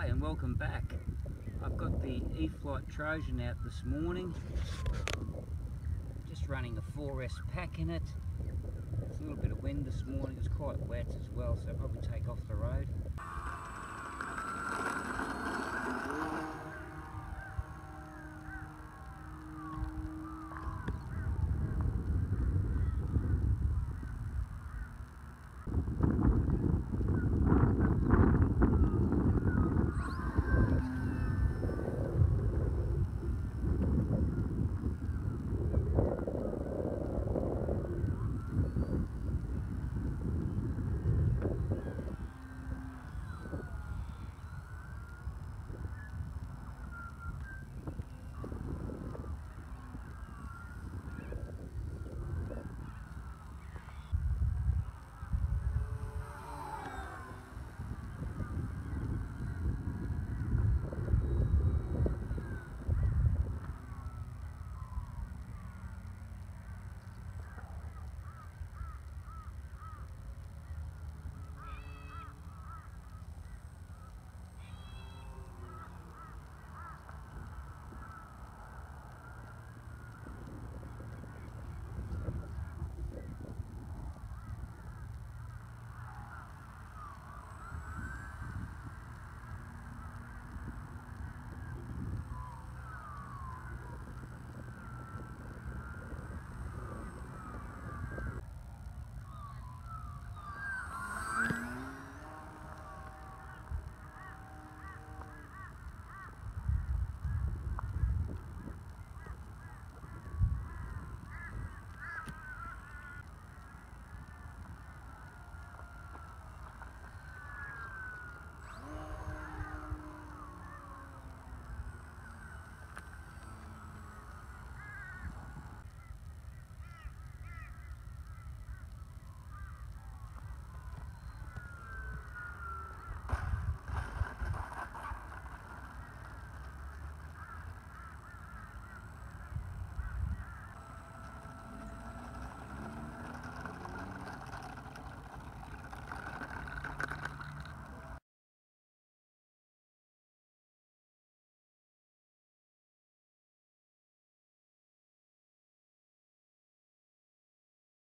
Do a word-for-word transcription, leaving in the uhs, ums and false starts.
and welcome back. I've got the E-flite Trojan out this morning, just running a four S pack in it. There's a little bit of wind this morning, it's quite wet as well, so I'll probably take off the road.